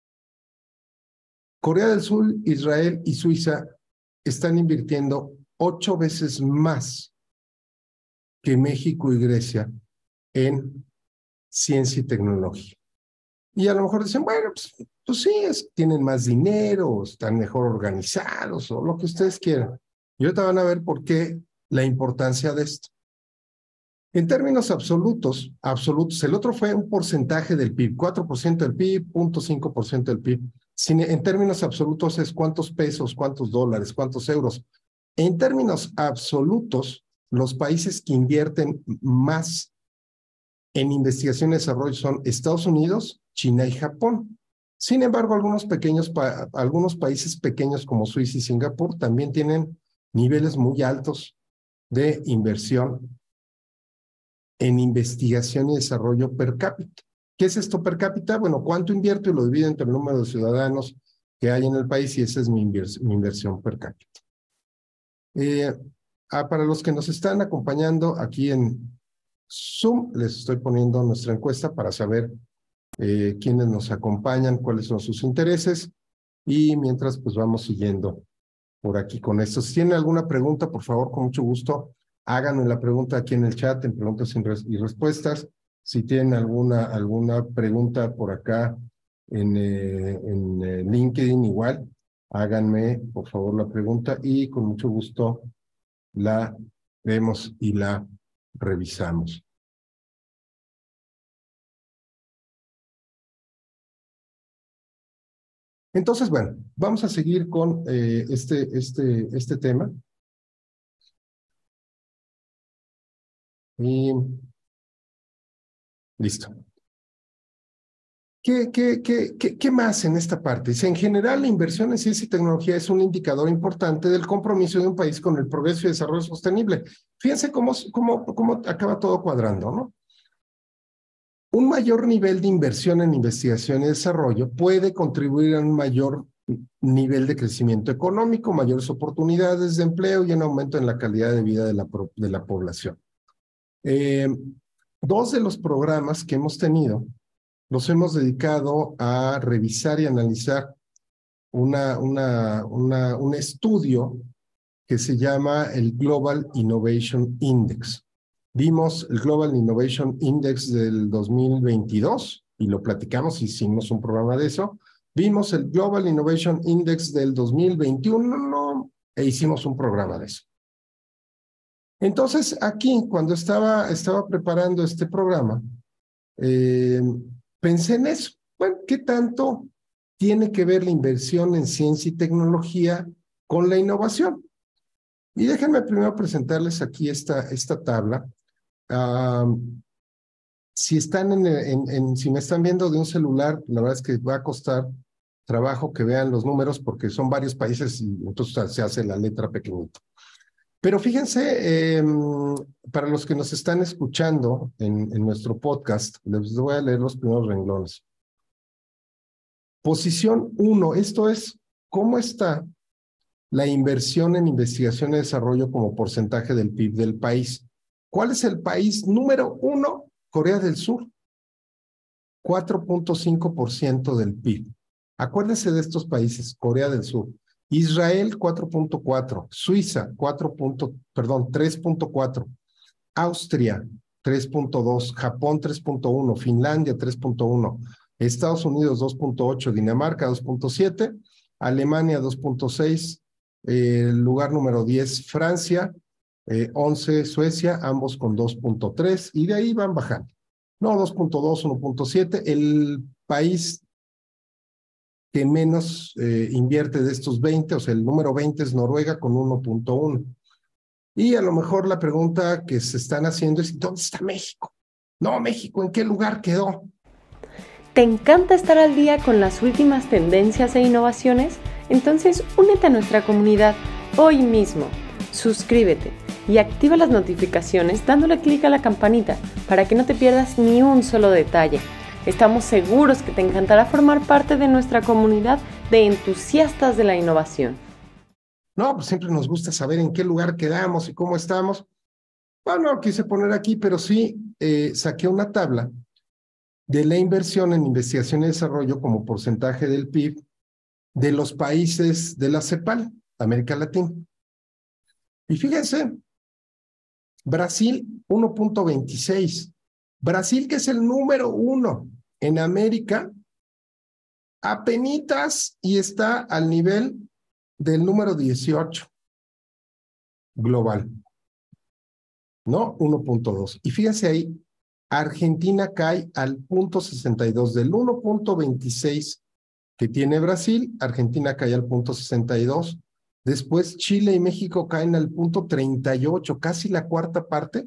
Corea del Sur, Israel y Suiza están invirtiendo ocho veces más que México y Grecia en ciencia y tecnología. Y a lo mejor dicen, bueno, pues, pues sí, es, tienen más dinero, están mejor organizados, o lo que ustedes quieran. Y ahorita van a ver por qué la importancia de esto. En términos absolutos, absolutos, el otro fue un porcentaje del P I B, cuatro por ciento del P I B, cero punto cinco por ciento del P I B. Sin, en términos absolutos es cuántos pesos, cuántos dólares, cuántos euros. En términos absolutos, los países que invierten más en investigación y desarrollo son Estados Unidos, China y Japón. Sin embargo, algunos, pequeños pa algunos países pequeños como Suiza y Singapur también tienen niveles muy altos de inversión en investigación y desarrollo per cápita. ¿Qué es esto per cápita? Bueno, ¿cuánto invierto? Y lo divido entre el número de ciudadanos que hay en el país, y esa es mi, invers mi inversión per cápita. Eh, ah, para los que nos están acompañando aquí en Zoom, les estoy poniendo nuestra encuesta para saber eh, quiénes nos acompañan, cuáles son sus intereses, y mientras pues vamos siguiendo por aquí con esto. Si tienen alguna pregunta, por favor, con mucho gusto, háganme la pregunta aquí en el chat, en preguntas y respuestas. Si tienen alguna, alguna pregunta por acá en, eh, en eh, LinkedIn igual, háganme por favor la pregunta y con mucho gusto la vemos y la revisamos. Entonces, bueno, vamos a seguir con eh, este, este, este tema. Y listo. ¿Qué, qué, qué, qué, qué más en esta parte? Dice, en general, la inversión en ciencia y tecnología es un indicador importante del compromiso de un país con el progreso y desarrollo sostenible. Fíjense cómo, cómo, cómo acaba todo cuadrando, ¿no? Un mayor nivel de inversión en investigación y desarrollo puede contribuir a un mayor nivel de crecimiento económico, mayores oportunidades de empleo y un aumento en la calidad de vida de la, de la población. Eh, dos de los programas que hemos tenido los hemos dedicado a revisar y analizar una, una, una, un estudio que se llama el Global Innovation Index. Vimos el Global Innovation Index del dos mil veintidós y lo platicamos, hicimos un programa de eso. Vimos el Global Innovation Index del dos mil veintiuno e hicimos un programa de eso. Entonces, aquí, cuando estaba, estaba preparando este programa, eh, pensé en eso. Bueno, ¿qué tanto tiene que ver la inversión en ciencia y tecnología con la innovación? Y déjenme primero presentarles aquí esta, esta tabla. Um, si están en, en, en, si me están viendo de un celular, la verdad es que va a costar trabajo que vean los números porque son varios países y entonces se hace la letra pequeñita. Pero fíjense, eh, para los que nos están escuchando en, en nuestro podcast, les voy a leer los primeros renglones. Posición uno, esto es, ¿cómo está la inversión en investigación y desarrollo como porcentaje del P I B del país? ¿Cuál es el país número uno? Corea del Sur, cuatro punto cinco por ciento del P I B. Acuérdense de estos países, Corea del Sur. Israel, cuatro punto cuatro. Suiza, cuatro. Perdón, tres punto cuatro. Austria, tres punto dos. Japón, tres punto uno. Finlandia, tres punto uno. Estados Unidos, dos punto ocho. Dinamarca, dos punto siete. Alemania, dos punto seis. Eh, lugar número diez, Francia. Eh, once, Suecia, ambos con dos punto tres. Y de ahí van bajando. No, dos punto dos, uno punto siete. El país que menos eh, invierte de estos veinte, o sea, el número veinte es Noruega con uno punto uno. Y a lo mejor la pregunta que se están haciendo es, ¿dónde está México? No, México, ¿en qué lugar quedó? ¿Te encanta estar al día con las últimas tendencias e innovaciones? Entonces, únete a nuestra comunidad hoy mismo. Suscríbete y activa las notificaciones dándole clic a la campanita para que no te pierdas ni un solo detalle. Estamos seguros que te encantará formar parte de nuestra comunidad de entusiastas de la innovación. No, pues siempre nos gusta saber en qué lugar quedamos y cómo estamos. Bueno, no quise poner aquí, pero sí eh, saqué una tabla de la inversión en investigación y desarrollo como porcentaje del P I B de los países de la CEPAL, América Latina. Y fíjense, Brasil, uno punto veintiséis. Brasil, que es el número uno en América, apenitas y está al nivel del número dieciocho global, ¿no? uno punto dos. Y fíjense ahí, Argentina cae al punto sesenta y dos. Del uno punto veintiséis que tiene Brasil, Argentina cae al punto sesenta y dos. Después Chile y México caen al punto treinta y ocho, casi la cuarta parte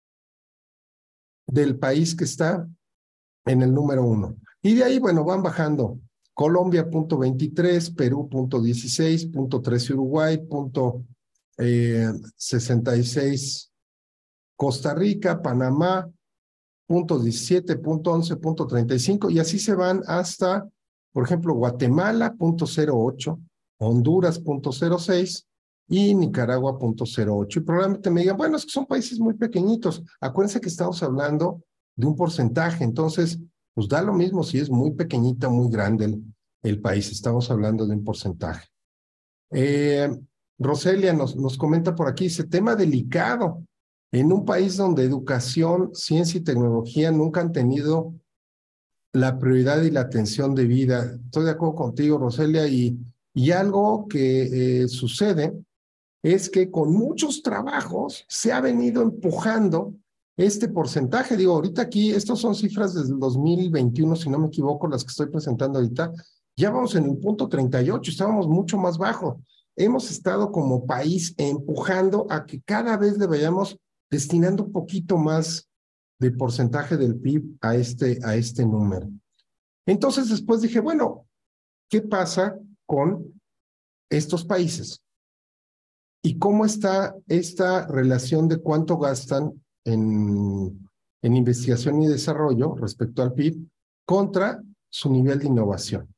del país que está en el número uno. Y de ahí, bueno, van bajando. Colombia, punto veintitrés, Perú, punto dieciséis, punto trece Uruguay, punto eh, sesenta y seis Costa Rica, Panamá, punto diecisiete, punto once, punto treinta y cinco, y así se van hasta, por ejemplo, Guatemala, punto cero ocho, Honduras, punto cero seis, y Nicaragua, punto cero ocho. Y probablemente me digan, bueno, es que son países muy pequeñitos. Acuérdense que estamos hablando de un porcentaje, entonces, pues da lo mismo si es muy pequeñita, muy grande el, el país, estamos hablando de un porcentaje. Eh, Roselia nos, nos comenta por aquí, ese tema delicado, en un país donde educación, ciencia y tecnología nunca han tenido la prioridad y la atención debida. Estoy de acuerdo contigo, Roselia, y, y algo que eh, sucede es que con muchos trabajos se ha venido empujando este porcentaje. Digo, ahorita aquí, estos son cifras desde el dos mil veintiuno, si no me equivoco, las que estoy presentando ahorita. Ya vamos en el punto treinta y ocho, estábamos mucho más bajo. Hemos estado como país empujando a que cada vez le vayamos destinando un poquito más de porcentaje del P I B a este, a este número. Entonces después dije, bueno, ¿qué pasa con estos países? ¿Y cómo está esta relación de cuánto gastan en, en investigación y desarrollo respecto al P I B contra su nivel de innovación?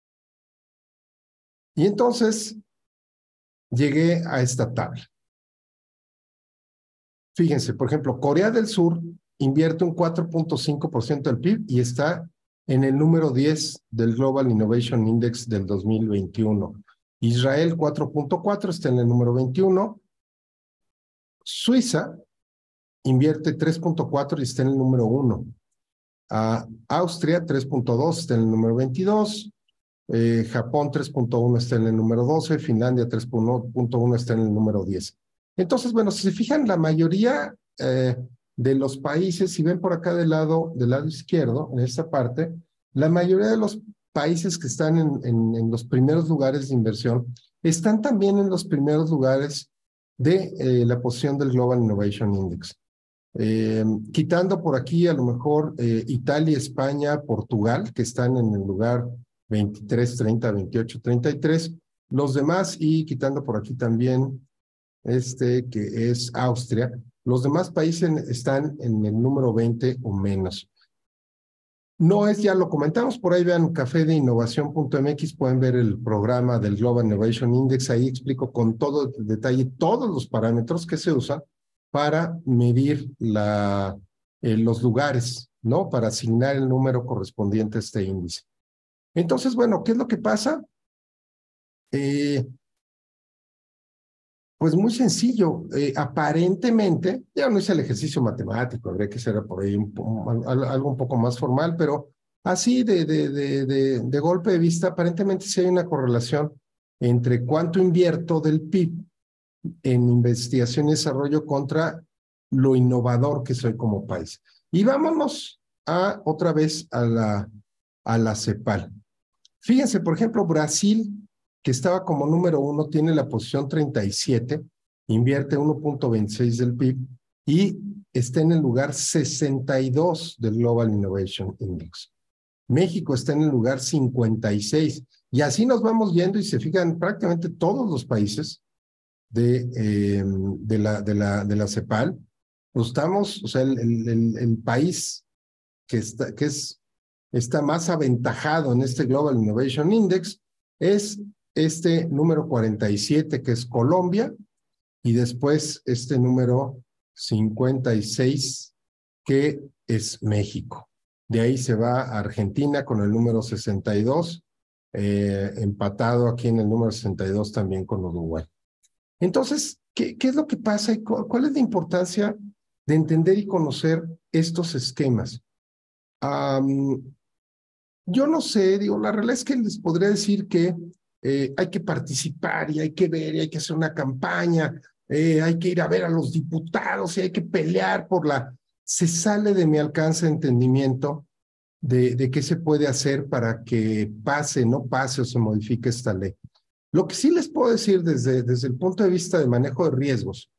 Y entonces llegué a esta tabla. Fíjense, por ejemplo, Corea del Sur invierte un cuatro punto cinco por ciento del P I B y está en el número diez del Global Innovation Index del dos mil veintiuno. Israel cuatro punto cuatro, está en el número veintiuno. Suiza invierte tres punto cuatro y está en el número uno. Uh, Austria tres punto dos, está en el número veintidós. Eh, Japón tres punto uno está en el número doce. Finlandia tres punto uno está en el número diez. Entonces, bueno, si se fijan, la mayoría eh, de los países, si ven por acá del lado, del lado izquierdo, en esta parte, la mayoría de los países que están en, en, en los primeros lugares de inversión están también en los primeros lugares de eh, la posición del Global Innovation Index. Eh, quitando por aquí a lo mejor eh, Italia, España, Portugal, que están en el lugar veintitrés, treinta, veintiocho, treinta y tres, los demás, y quitando por aquí también este que es Austria, los demás países están en el número veinte o menos. No es, ya lo comentamos, por ahí vean café de innovación punto m x, pueden ver el programa del Global Innovation Index, ahí explico con todo detalle todos los parámetros que se usan para medir la, eh, los lugares, ¿no? Para asignar el número correspondiente a este índice. Entonces, bueno, ¿qué es lo que pasa? Eh, pues muy sencillo. Eh, aparentemente, ya no hice el ejercicio matemático, habría que ser por ahí un, un, algo un poco más formal, pero así de, de, de, de, de golpe de vista, aparentemente sí hay una correlación entre cuánto invierto del P I B en investigación y desarrollo contra lo innovador que soy como país. Y vámonos a, otra vez a la, a la CEPAL. Fíjense, por ejemplo, Brasil, que estaba como número uno, tiene la posición treinta y siete, invierte uno punto veintiséis del P I B y está en el lugar sesenta y dos del Global Innovation Index. México está en el lugar cincuenta y seis. Y así nos vamos viendo y se fijan prácticamente todos los países de, eh, de, la, de, la, de la CEPAL. Pues estamos, o sea, el, el, el país que, está, que es, está más aventajado en este Global Innovation Index es este número cuarenta y siete, que es Colombia, y después este número cincuenta y seis, que es México. De ahí se va a Argentina con el número sesenta y dos, eh, empatado aquí en el número sesenta y dos también con Uruguay. Entonces, ¿qué, qué es lo que pasa y cu cuál es la importancia de entender y conocer estos esquemas? Um, yo no sé, digo, la realidad es que les podría decir que eh, hay que participar y hay que ver y hay que hacer una campaña, eh, hay que ir a ver a los diputados y hay que pelear por la... Se sale de mi alcance de entendimiento de, de qué se puede hacer para que pase, no pase o se modifique esta ley. Lo que sí les puedo decir desde, desde el punto de vista de manejo de riesgos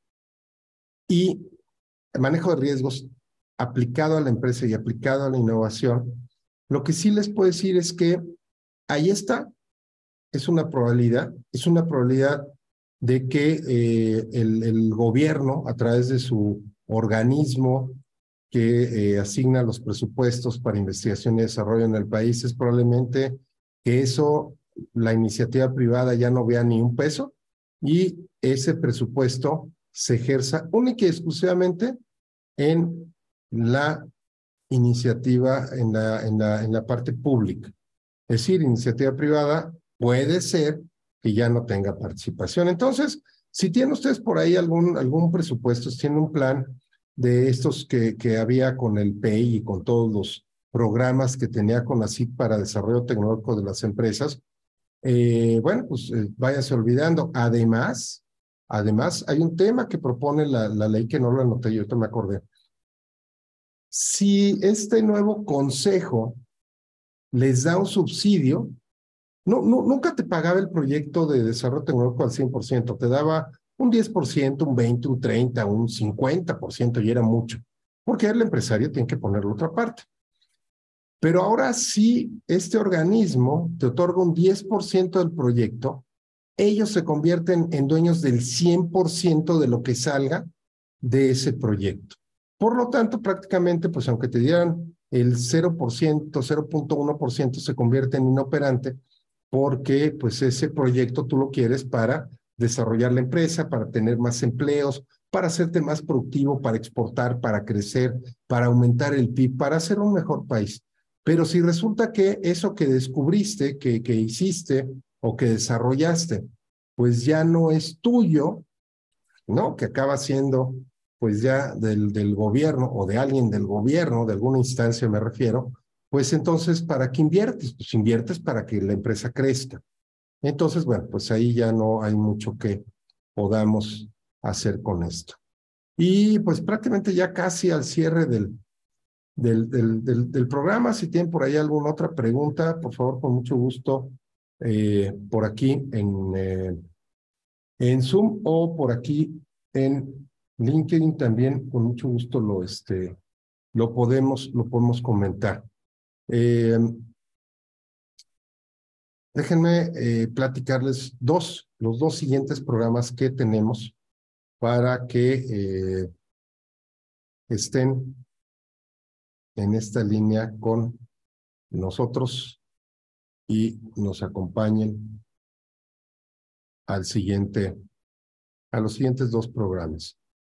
y el manejo de riesgos aplicado a la empresa y aplicado a la innovación, lo que sí les puedo decir es que ahí está, es una probabilidad, es una probabilidad de que eh, el, el gobierno, a través de su organismo que eh, asigna los presupuestos para investigación y desarrollo en el país, es probablemente que eso, la iniciativa privada ya no vea ni un peso y ese presupuesto se ejerza única y exclusivamente en la iniciativa, en la, en la, en la parte pública. Es decir, iniciativa privada puede ser que ya no tenga participación. Entonces, si tienen ustedes por ahí algún, algún presupuesto, si tienen un plan de estos que, que había con el P E I y con todos los programas que tenía CONACYT para desarrollo tecnológico de las empresas, eh, bueno, pues eh, váyanse olvidando. Además, además, hay un tema que propone la, la ley que no lo anoté, yo ahorita me acordé. Si este nuevo consejo les da un subsidio, no, no, nunca te pagaba el proyecto de desarrollo tecnológico al cien por ciento, te daba un diez por ciento, un veinte por ciento, un treinta por ciento, un cincuenta por ciento y era mucho, porque el empresario tiene que poner la otra parte. Pero ahora sí, este organismo te otorga un diez por ciento del proyecto, ellos se convierten en dueños del cien por ciento de lo que salga de ese proyecto. Por lo tanto, prácticamente, pues aunque te dieran el cero por ciento, cero punto uno por ciento se convierte en inoperante, porque pues ese proyecto tú lo quieres para desarrollar la empresa, para tener más empleos, para hacerte más productivo, para exportar, para crecer, para aumentar el P I B, para ser un mejor país. Pero si resulta que eso que descubriste, que, que hiciste o que desarrollaste, pues ya no es tuyo, ¿no? Que acaba siendo pues ya del, del gobierno o de alguien del gobierno, de alguna instancia me refiero, pues entonces, ¿para qué inviertes? Pues inviertes para que la empresa crezca. Entonces, bueno, pues ahí ya no hay mucho que podamos hacer con esto. Y pues prácticamente ya casi al cierre del, del, del, del, del programa, si tienen por ahí alguna otra pregunta, por favor, con mucho gusto, eh, por aquí en, eh, en Zoom o por aquí en LinkedIn también, con mucho gusto lo, este, lo, podemos, lo podemos comentar. Eh, déjenme eh, platicarles dos, los dos siguientes programas que tenemos para que eh, estén en esta línea con nosotros y nos acompañen al siguiente, a los siguientes dos programas.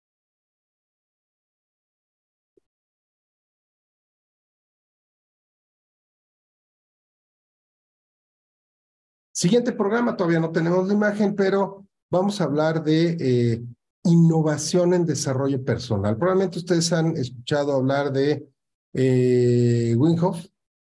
Siguiente programa, todavía no tenemos la imagen, pero vamos a hablar de eh, innovación en desarrollo personal. Probablemente ustedes han escuchado hablar de eh, Wim Hof,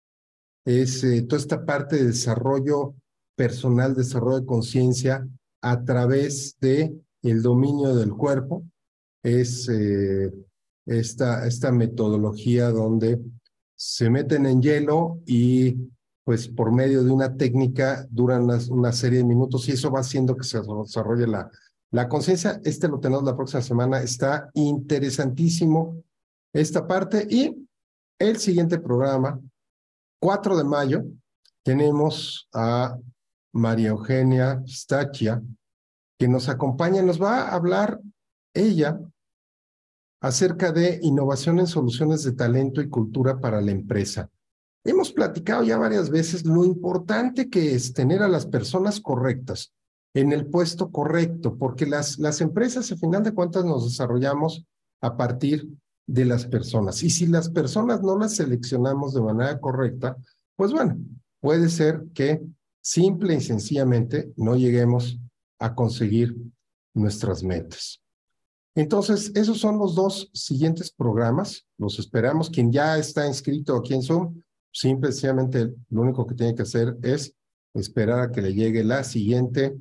es eh, toda esta parte de desarrollo personal, desarrollo de conciencia a través de el dominio del cuerpo. Es eh, esta, esta metodología donde se meten en hielo y pues por medio de una técnica duran una, una serie de minutos y eso va haciendo que se desarrolle la, la conciencia. Este lo tenemos la próxima semana. Está interesantísimo esta parte. Y el siguiente programa, cuatro de mayo, tenemos a María Eugenia Stachia, que nos acompaña, nos va a hablar ella acerca de innovación en soluciones de talento y cultura para la empresa. Hemos platicado ya varias veces lo importante que es tener a las personas correctas en el puesto correcto, porque las, las empresas, a final de cuentas, nos desarrollamos a partir de las personas. Y si las personas no las seleccionamos de manera correcta, pues bueno, puede ser que simple y sencillamente no lleguemos a conseguir nuestras metas. Entonces, esos son los dos siguientes programas. Los esperamos. Quien ya está inscrito aquí en Zoom, simple y sencillamente lo único que tiene que hacer es esperar a que le llegue la siguiente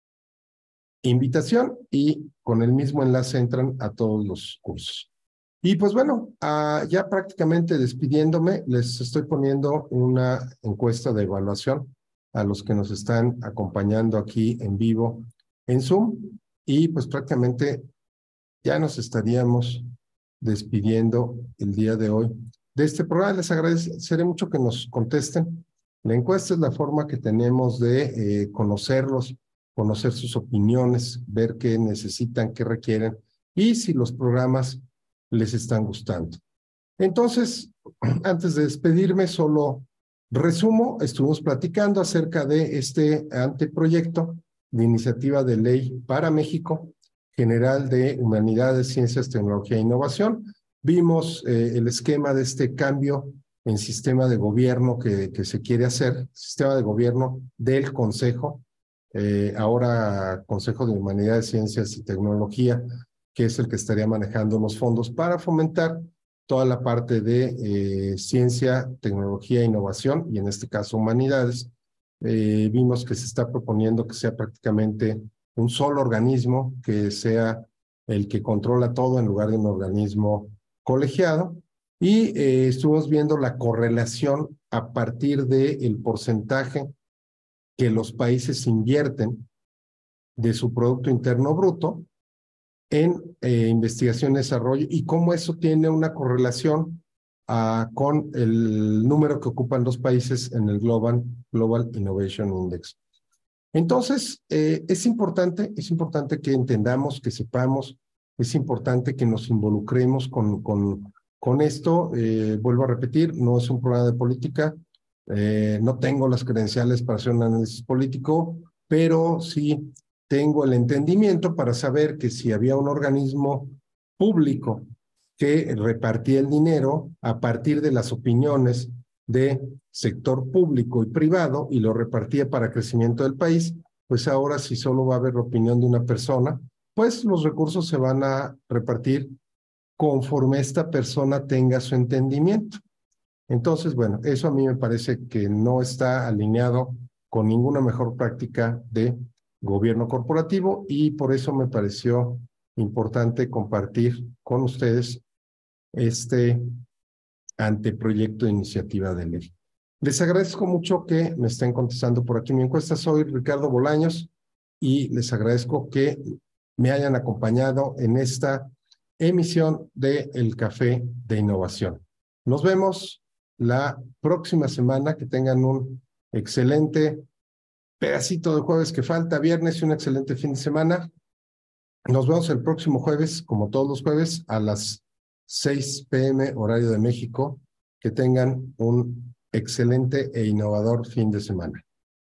invitación y con el mismo enlace entran a todos los cursos. Y pues bueno, uh, ya prácticamente despidiéndome, les estoy poniendo una encuesta de evaluación a los que nos están acompañando aquí en vivo en Zoom y pues prácticamente ya nos estaríamos despidiendo el día de hoy de este programa. Les agradeceré mucho que nos contesten. La encuesta es la forma que tenemos de eh, conocerlos, conocer sus opiniones, ver qué necesitan, qué requieren y si los programas les están gustando. Entonces, antes de despedirme, solo resumo, estuvimos platicando acerca de este anteproyecto de iniciativa de ley para México, General de Humanidades, Ciencias, Tecnología e Innovación. Vimos eh, el esquema de este cambio en sistema de gobierno que, que se quiere hacer, sistema de gobierno del Consejo, eh, ahora Consejo de Humanidades, Ciencias y Tecnología, que es el que estaría manejando los fondos para fomentar toda la parte de eh, ciencia, tecnología e innovación, y en este caso humanidades. Eh, vimos que se está proponiendo que sea prácticamente un solo organismo que sea el que controla todo en lugar de un organismo colegiado. Y eh, estuvimos viendo la correlación a partir del porcentaje que los países invierten de su Producto Interno Bruto en eh, investigación y desarrollo y cómo eso tiene una correlación a, con el número que ocupan los países en el Global, Global Innovation Index. Entonces, eh, es importante, es importante que entendamos, que sepamos, es importante que nos involucremos con, con, con esto. Eh, vuelvo a repetir, no es un programa de política, eh, no tengo las credenciales para hacer un análisis político, pero sí tengo el entendimiento para saber que si había un organismo público que repartía el dinero a partir de las opiniones de sector público y privado y lo repartía para crecimiento del país, pues ahora si solo va a haber la opinión de una persona, pues los recursos se van a repartir conforme esta persona tenga su entendimiento. Entonces, bueno, eso a mí me parece que no está alineado con ninguna mejor práctica de gobierno corporativo y por eso me pareció importante compartir con ustedes este anteproyecto de iniciativa de ley. Les agradezco mucho que me estén contestando por aquí mi encuesta. Soy Ricardo Bolaños y les agradezco que me hayan acompañado en esta emisión de El Café de Innovación. Nos vemos la próxima semana. Que tengan un excelente pedacito de jueves que falta, viernes, y un excelente fin de semana. Nos vemos el próximo jueves, como todos los jueves, a las seis p m horario de México. Que tengan un excelente e innovador fin de semana.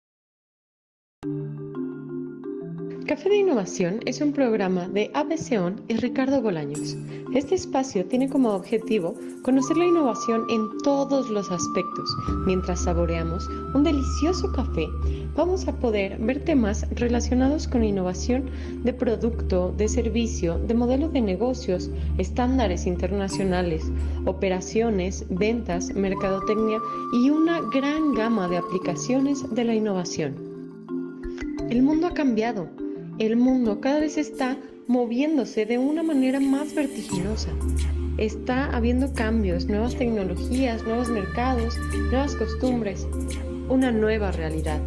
Café de Innovación es un programa de A B C O N y Ricardo Bolaños. Este espacio tiene como objetivo conocer la innovación en todos los aspectos. Mientras saboreamos un delicioso café, vamos a poder ver temas relacionados con innovación de producto, de servicio, de modelo de negocios, estándares internacionales, operaciones, ventas, mercadotecnia y una gran gama de aplicaciones de la innovación. El mundo ha cambiado. El mundo cada vez está moviéndose de una manera más vertiginosa. Está habiendo cambios, nuevas tecnologías, nuevos mercados, nuevas costumbres, una nueva realidad.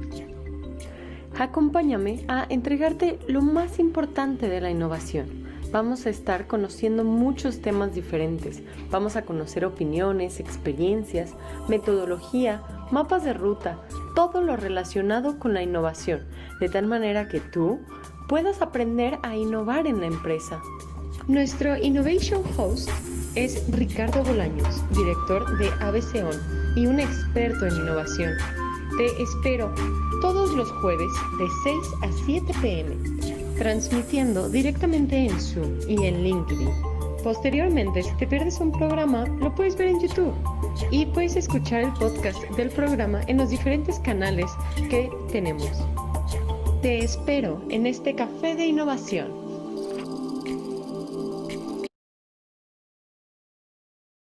Acompáñame a entregarte lo más importante de la innovación. Vamos a estar conociendo muchos temas diferentes. Vamos a conocer opiniones, experiencias, metodología, mapas de ruta, todo lo relacionado con la innovación, de tal manera que tú puedas aprender a innovar en la empresa. Nuestro Innovation Host es Ricardo Bolaños, director de A B C O N y un experto en innovación. Te espero todos los jueves de seis a siete p m, transmitiendo directamente en Zoom y en LinkedIn. Posteriormente, si te pierdes un programa, lo puedes ver en YouTube y puedes escuchar el podcast del programa en los diferentes canales que tenemos. Te espero en este Café de Innovación.